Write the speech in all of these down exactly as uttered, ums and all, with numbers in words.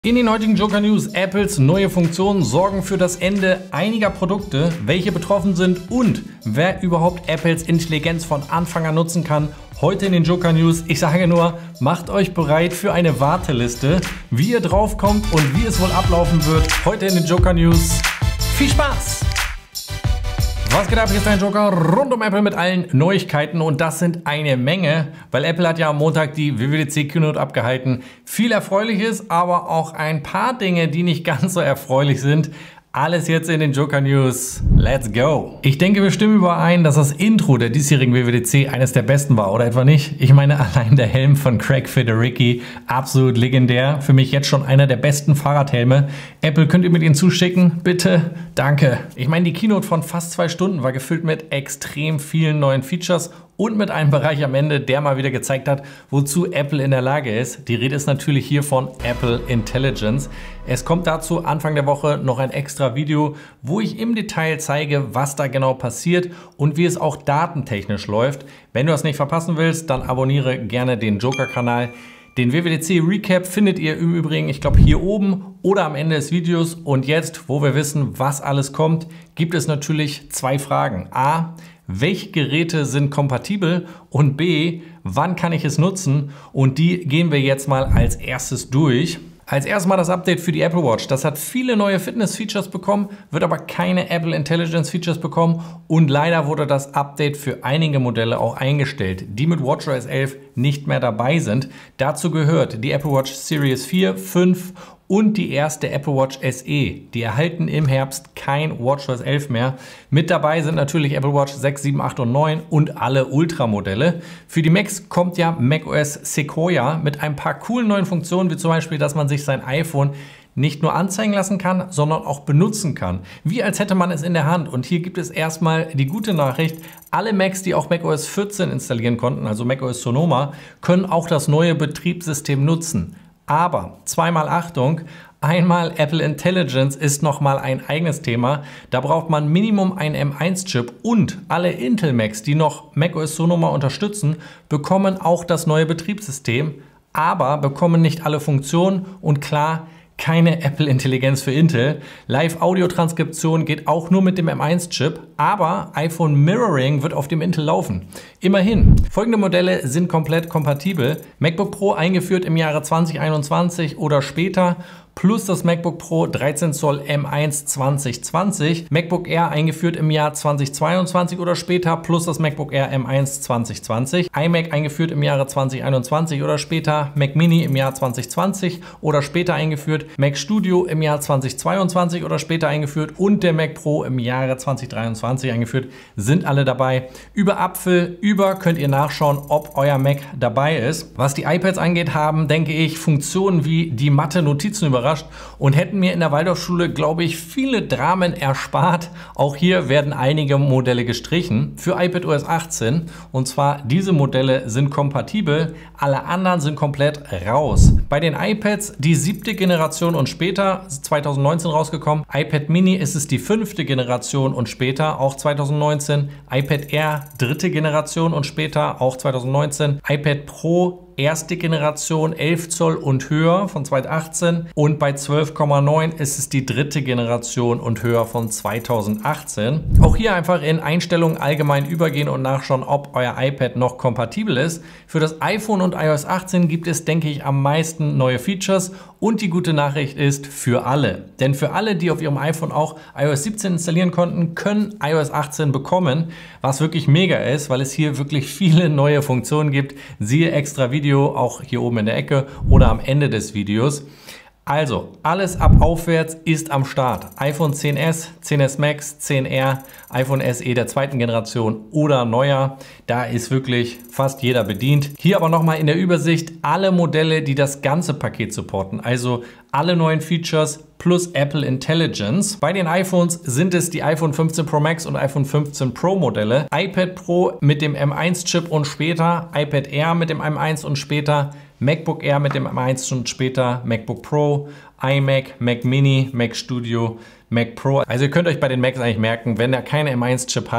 In den heutigen Joker News, Apples neue Funktionen sorgen für das Ende einiger Produkte, welche betroffen sind und wer überhaupt Apples Intelligenz von Anfang an nutzen kann. Heute in den Joker News. Ich sage nur, macht euch bereit für eine Warteliste, wie ihr draufkommt und wie es wohl ablaufen wird. Heute in den Joker News. Viel Spaß! Was geht ab? Hier ist dein Joker rund um Apple mit allen Neuigkeiten und das sind eine Menge, weil Apple hat ja am Montag die W W D C Keynote abgehalten. Viel Erfreuliches, aber auch ein paar Dinge, die nicht ganz so erfreulich sind. Alles jetzt in den Joker News. Let's go! Ich denke, wir stimmen überein, dass das Intro der diesjährigen W W D C eines der besten war, oder etwa nicht? Ich meine, allein der Helm von Craig Federighi, absolut legendär. Für mich jetzt schon einer der besten Fahrradhelme. Apple, könnt ihr mir den zuschicken? Bitte? Danke. Ich meine, die Keynote von fast zwei Stunden war gefüllt mit extrem vielen neuen Features und mit einem Bereich am Ende, der mal wieder gezeigt hat, wozu Apple in der Lage ist. Die Rede ist natürlich hier von Apple Intelligence. Es kommt dazu Anfang der Woche noch ein extra Video, wo ich im Detail zeige, was da genau passiert und wie es auch datentechnisch läuft. Wenn du das nicht verpassen willst, dann abonniere gerne den Joker-Kanal. Den W W D C Recap findet ihr im Übrigen, ich glaube, hier oben oder am Ende des Videos. Und jetzt, wo wir wissen, was alles kommt, gibt es natürlich zwei Fragen. A, welche Geräte sind kompatibel? Und B, wann kann ich es nutzen? Und die gehen wir jetzt mal als erstes durch. Als erstes mal das Update für die Apple Watch. Das hat viele neue Fitness-Features bekommen, wird aber keine Apple Intelligence-Features bekommen und leider wurde das Update für einige Modelle auch eingestellt, die mit WatchOS elf nicht mehr dabei sind. Dazu gehört die Apple Watch Series vier, fünf und die erste Apple Watch S E. Die erhalten im Herbst kein WatchOS elf mehr. Mit dabei sind natürlich Apple Watch sechs, sieben, acht und neun und alle Ultra-Modelle. Für die Macs kommt ja macOS Sequoia mit ein paar coolen neuen Funktionen, wie zum Beispiel, dass man sich sein iPhone nicht nur anzeigen lassen kann, sondern auch benutzen kann. Wie als hätte man es in der Hand. Und hier gibt es erstmal die gute Nachricht, alle Macs, die auch macOS vierzehn installieren konnten, also macOS Sonoma, können auch das neue Betriebssystem nutzen. Aber zweimal Achtung, einmal Apple Intelligence ist nochmal ein eigenes Thema. Da braucht man Minimum einen M eins Chip und alle Intel Macs, die noch macOS Sonoma unterstützen, bekommen auch das neue Betriebssystem, aber bekommen nicht alle Funktionen und klar, keine Apple Intelligenz für Intel. Live-Audio-Transkription geht auch nur mit dem M eins Chip, aber iPhone Mirroring wird auf dem Intel laufen. Immerhin, folgende Modelle sind komplett kompatibel. MacBook Pro eingeführt im Jahre zwanzig einundzwanzig oder später, plus das MacBook Pro dreizehn Zoll M eins zwanzig zwanzig, MacBook Air eingeführt im Jahr zwanzig zweiundzwanzig oder später, plus das MacBook Air M eins zwanzig zwanzig, iMac eingeführt im Jahre zwanzig einundzwanzig oder später, Mac Mini im Jahr zwanzig zwanzig oder später eingeführt, Mac Studio im Jahr zwanzig zweiundzwanzig oder später eingeführt und der Mac Pro im Jahre zwanzig dreiundzwanzig eingeführt, sind alle dabei. Über Apfel, über könnt ihr nachschauen, ob euer Mac dabei ist. Was die iPads angeht, haben, denke ich, Funktionen wie die Mathe-Notizen überrascht und hätten mir in der Waldorfschule, glaube ich, viele Dramen erspart. Auch hier werden einige Modelle gestrichen für iPadOS achtzehn und zwar diese Modelle sind kompatibel, alle anderen sind komplett raus. Bei den iPads die siebte Generation und später, zwanzig neunzehn rausgekommen, iPad Mini ist es die fünfte Generation und später, auch zwanzig neunzehn, iPad Air dritte Generation und später, auch zwanzig neunzehn, iPad Pro erste Generation elf Zoll und höher von zwanzig achtzehn und bei zwölf Komma neun ist es die dritte Generation und höher von zwanzig achtzehn. Auch hier einfach in Einstellungen allgemein übergehen und nachschauen, ob euer iPad noch kompatibel ist. Für das iPhone und iOS achtzehn gibt es, denke ich, am meisten neue Features und die gute Nachricht ist für alle. Denn für alle, die auf ihrem iPhone auch iOS siebzehn installieren konnten, können iOS achtzehn bekommen, was wirklich mega ist, weil es hier wirklich viele neue Funktionen gibt. Siehe extra Video, auch hier oben in der Ecke oder am Ende des Videos. Also, alles ab aufwärts ist am Start. iPhone X S, X S Max, zehn R, iPhone S E der zweiten Generation oder neuer. Da ist wirklich fast jeder bedient. Hier aber nochmal in der Übersicht alle Modelle, die das ganze Paket supporten. Also alle neuen Features plus Apple Intelligence. Bei den iPhones sind es die iPhone fünfzehn Pro Max und iPhone fünfzehn Pro Modelle. iPad Pro mit dem M eins Chip und später, iPad Air mit dem M eins und später, MacBook Air mit dem M eins und später, MacBook Pro, iMac, Mac Mini, Mac Studio, Mac Pro. Also ihr könnt euch bei den Macs eigentlich merken, wenn er keine M eins Chip hat,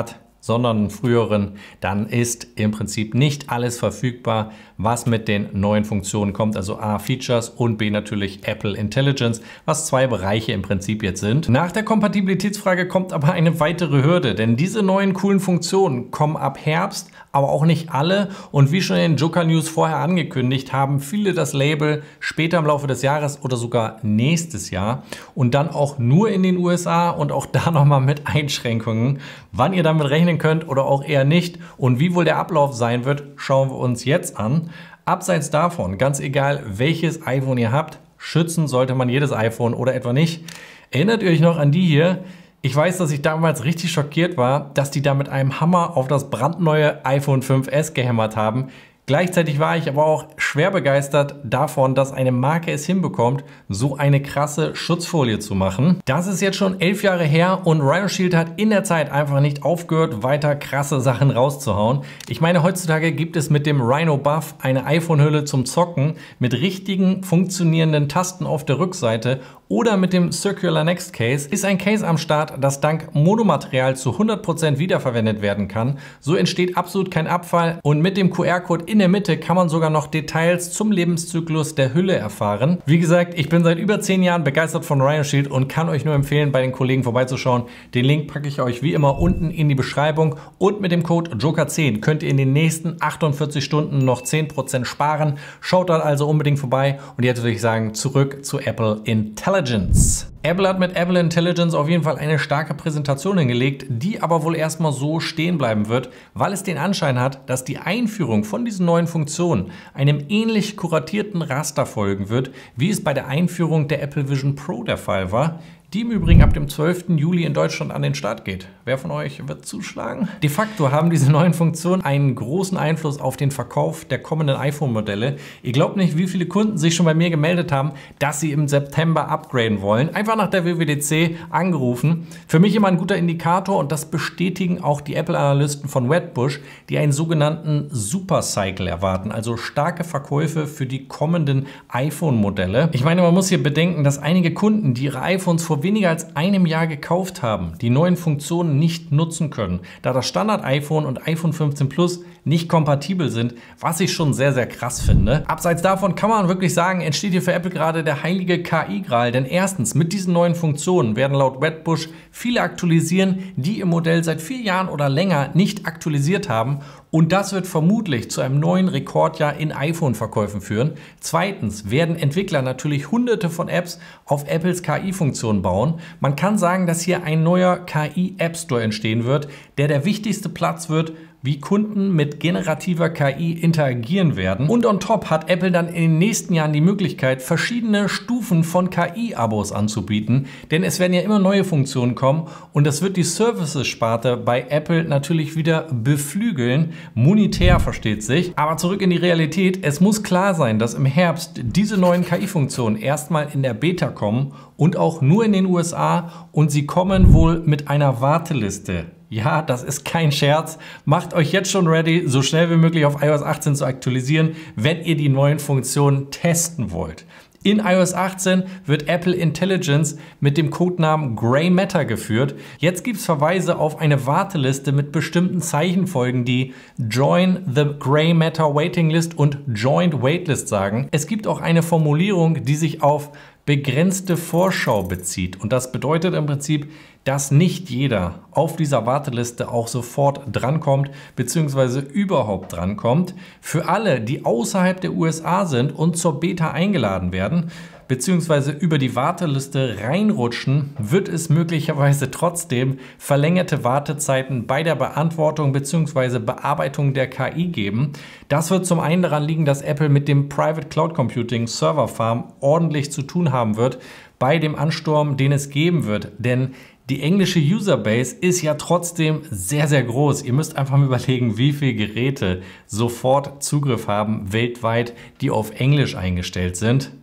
sondern einen früheren, dann ist im Prinzip nicht alles verfügbar, was mit den neuen Funktionen kommt. Also A, Features und B, natürlich Apple Intelligence, was zwei Bereiche im Prinzip jetzt sind. Nach der Kompatibilitätsfrage kommt aber eine weitere Hürde, denn diese neuen coolen Funktionen kommen ab Herbst, aber auch nicht alle. Und wie schon in den Joker News vorher angekündigt, haben viele das Label später im Laufe des Jahres oder sogar nächstes Jahr und dann auch nur in den U S A und auch da nochmal mit Einschränkungen. Wann ihr damit rechnen könnt oder auch eher nicht und wie wohl der Ablauf sein wird, schauen wir uns jetzt an. Abseits davon, ganz egal welches iPhone ihr habt, schützen sollte man jedes iPhone oder etwa nicht. Erinnert ihr euch noch an die hier? Ich weiß, dass ich damals richtig schockiert war, dass die da mit einem Hammer auf das brandneue iPhone fünf S gehämmert haben. Gleichzeitig war ich aber auch schwer begeistert davon, dass eine Marke es hinbekommt, so eine krasse Schutzfolie zu machen. Das ist jetzt schon elf Jahre her und Rhino Shield hat in der Zeit einfach nicht aufgehört, weiter krasse Sachen rauszuhauen. Ich meine, heutzutage gibt es mit dem Rhino Buff eine iPhone-Hülle zum Zocken mit richtigen, funktionierenden Tasten auf der Rückseite oder mit dem Circular Next Case ist ein Case am Start, das dank Monomaterial zu hundert Prozent wiederverwendet werden kann. So entsteht absolut kein Abfall und mit dem Q R-Code in der Mitte kann man sogar noch Details zum Lebenszyklus der Hülle erfahren. Wie gesagt, ich bin seit über zehn Jahren begeistert von Rhino Shield und kann euch nur empfehlen, bei den Kollegen vorbeizuschauen. Den Link packe ich euch wie immer unten in die Beschreibung und mit dem Code Joker zehn könnt ihr in den nächsten achtundvierzig Stunden noch zehn Prozent sparen. Schaut dort also unbedingt vorbei und jetzt würde ich sagen, zurück zu Apple Intelligence. Apple hat mit Apple Intelligence auf jeden Fall eine starke Präsentation hingelegt, die aber wohl erstmal so stehen bleiben wird, weil es den Anschein hat, dass die Einführung von diesen neuen Funktionen einem ähnlich kuratierten Raster folgen wird, wie es bei der Einführung der Apple Vision Pro der Fall war, die im Übrigen ab dem zwölften Juli in Deutschland an den Start geht. Wer von euch wird zuschlagen? De facto haben diese neuen Funktionen einen großen Einfluss auf den Verkauf der kommenden iPhone-Modelle. Ihr glaubt nicht, wie viele Kunden sich schon bei mir gemeldet haben, dass sie im September upgraden wollen. Einfach nach der W W D C angerufen. Für mich immer ein guter Indikator und das bestätigen auch die Apple-Analysten von Wedbush, die einen sogenannten Supercycle erwarten, also starke Verkäufe für die kommenden iPhone-Modelle. Ich meine, man muss hier bedenken, dass einige Kunden, die ihre iPhones vor weniger als einem Jahr gekauft haben, die neuen Funktionen nicht nutzen können, da das Standard-iPhone und iPhone fünfzehn Plus nicht kompatibel sind, was ich schon sehr, sehr krass finde. Abseits davon kann man wirklich sagen, entsteht hier für Apple gerade der heilige K I-Gral, denn erstens, mit diesen neuen Funktionen werden laut Wedbush viele aktualisieren, die ihr Modell seit vier Jahren oder länger nicht aktualisiert haben und das wird vermutlich zu einem neuen Rekordjahr in iPhone-Verkäufen führen. Zweitens werden Entwickler natürlich hunderte von Apps auf Apples K I-Funktionen bauen. Man kann sagen, dass hier ein neuer K I-App Store entstehen wird, der der wichtigste Platz wird, wie Kunden mit generativer K I interagieren werden. Und on top hat Apple dann in den nächsten Jahren die Möglichkeit, verschiedene Stufen von K I-Abos anzubieten, denn es werden ja immer neue Funktionen kommen und das wird die Services-Sparte bei Apple natürlich wieder beflügeln. Monetär, versteht sich. Aber zurück in die Realität. Es muss klar sein, dass im Herbst diese neuen K I-Funktionen erstmal in der Beta kommen und auch nur in den U S A und sie kommen wohl mit einer Warteliste. Ja, das ist kein Scherz. Macht euch jetzt schon ready, so schnell wie möglich auf i O S achtzehn zu aktualisieren, wenn ihr die neuen Funktionen testen wollt. In i O S achtzehn wird Apple Intelligence mit dem Codenamen Grey Matter geführt. Jetzt gibt es Verweise auf eine Warteliste mit bestimmten Zeichenfolgen, die Join the Grey Matter Waiting List und Joint Waitlist sagen. Es gibt auch eine Formulierung, die sich auf begrenzte Vorschau bezieht. Und das bedeutet im Prinzip, dass nicht jeder auf dieser Warteliste auch sofort drankommt, beziehungsweise überhaupt drankommt. Für alle, die außerhalb der U S A sind und zur Beta eingeladen werden, beziehungsweise über die Warteliste reinrutschen, wird es möglicherweise trotzdem verlängerte Wartezeiten bei der Beantwortung bzw. Bearbeitung der K I geben. Das wird zum einen daran liegen, dass Apple mit dem Private Cloud Computing Server Farm ordentlich zu tun haben wird bei dem Ansturm, den es geben wird. Denn die englische Userbase ist ja trotzdem sehr, sehr groß. Ihr müsst einfach mal überlegen, wie viele Geräte sofort Zugriff haben weltweit, die auf Englisch eingestellt sind.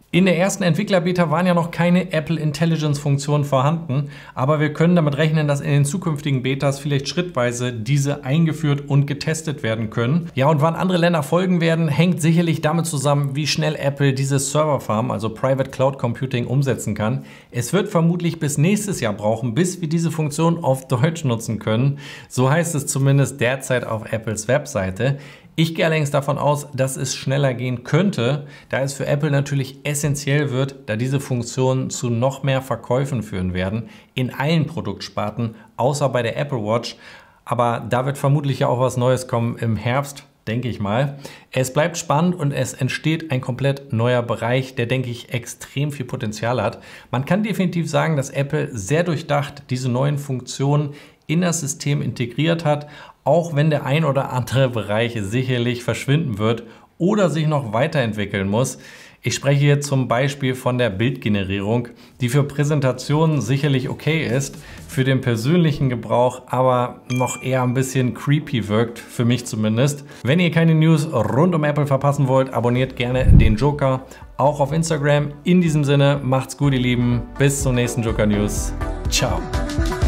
In der ersten Entwickler-Beta waren ja noch keine Apple Intelligence-Funktionen vorhanden, aber wir können damit rechnen, dass in den zukünftigen Betas vielleicht schrittweise diese eingeführt und getestet werden können. Ja, und wann andere Länder folgen werden, hängt sicherlich damit zusammen, wie schnell Apple diese Serverfarm, also Private Cloud Computing, umsetzen kann. Es wird vermutlich bis nächstes Jahr brauchen, bis wir diese Funktion auf Deutsch nutzen können. So heißt es zumindest derzeit auf Apples Webseite. Ich gehe allerdings davon aus, dass es schneller gehen könnte, da es für Apple natürlich essentiell wird, da diese Funktionen zu noch mehr Verkäufen führen werden, in allen Produktsparten, außer bei der Apple Watch. Aber da wird vermutlich ja auch was Neues kommen im Herbst, denke ich mal. Es bleibt spannend und es entsteht ein komplett neuer Bereich, der, denke ich, extrem viel Potenzial hat. Man kann definitiv sagen, dass Apple sehr durchdacht diese neuen Funktionen in das System integriert hat, auch wenn der ein oder andere Bereich sicherlich verschwinden wird oder sich noch weiterentwickeln muss. Ich spreche hier zum Beispiel von der Bildgenerierung, die für Präsentationen sicherlich okay ist, für den persönlichen Gebrauch aber noch eher ein bisschen creepy wirkt, für mich zumindest. Wenn ihr keine News rund um Apple verpassen wollt, abonniert gerne den Joker, auch auf Instagram. In diesem Sinne, macht's gut, ihr Lieben. Bis zur nächsten Joker News. Ciao.